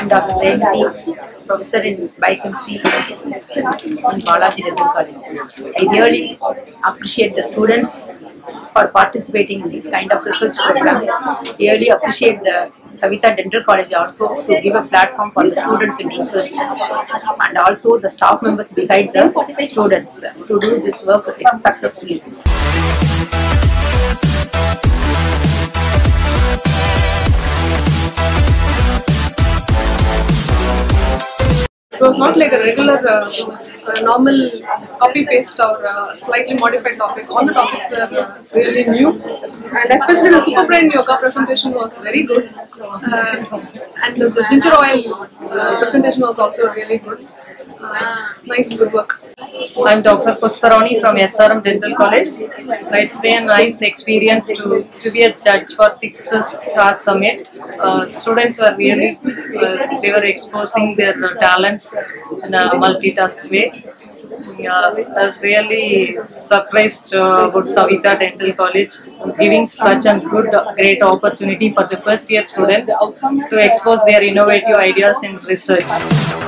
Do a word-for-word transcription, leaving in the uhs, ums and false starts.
am Doctor Jayanti, professor in biochemistry in Balaji Dental College. I really appreciate the students for participating in this kind of research program. I really appreciate the Savita Dental College also to give a platform for the students in research, and also the staff members behind the students to do this work successfully. It was not like a regular, uh, uh, normal copy-paste or uh, slightly modified topic. All the topics were uh, really new, and especially the Super Brain Yoga presentation was very good. Uh, and the ginger oil uh, presentation was also really good. Uh, nice, good work. I'm Doctor Pushparani from S R M Dental College. It's been a nice experience to, to be a judge for sixth Star Summit. Uh, students were really, uh, they were exposing their uh, talents in a multitask way. Uh, I was really surprised uh, about Savita Dental College giving such a good, great opportunity for the first year students to expose their innovative ideas in research.